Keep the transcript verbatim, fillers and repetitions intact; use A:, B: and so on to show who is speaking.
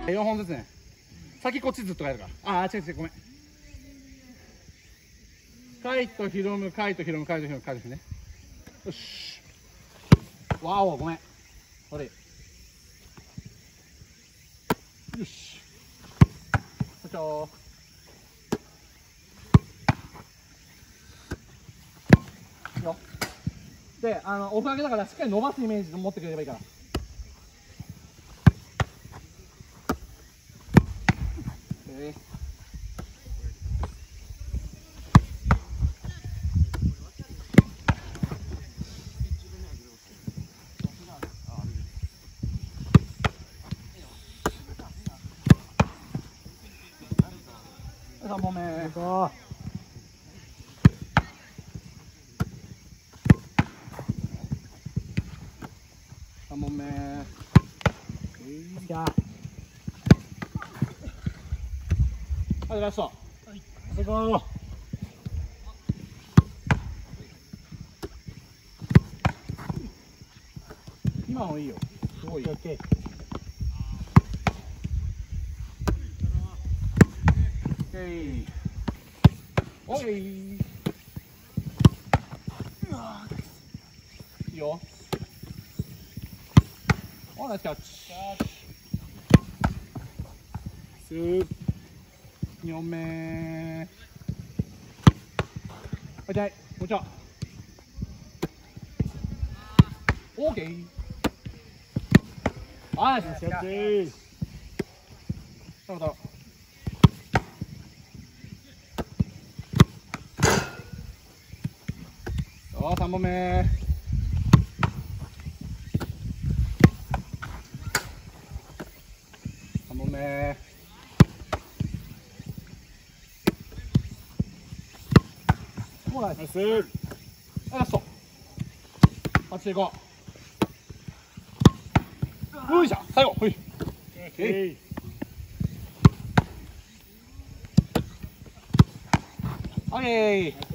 A: よんほんずつね。先こっちずっとやるから。ああ、違う違う、ごめん。カイト、ヒロム、カイト、ヒロム、カイト、ヒロム、カイト、ヒロムね。よし。わお、ごめん。悪い。よし。こちら。よ。で、あの、おかげだからしっかり伸ばすイメージで持ってくれればいいから。えーさんぼんめ。さんぼんめ。はい、ラスト。はい、行こう。今もいいよ。すごい。オッケー。オッケー。オッケー。いいよ。お、ナイスキャッチ。スー。よんめ。はい、はい、もうちょい。オーケー。はい、ナイスキャッチ。どうぞ。よ、さんぼんめ。さんぼんめ。ナイス。はい、ラスト。はちでいこう。よいしょ、最後。ほい。えい。オッケー。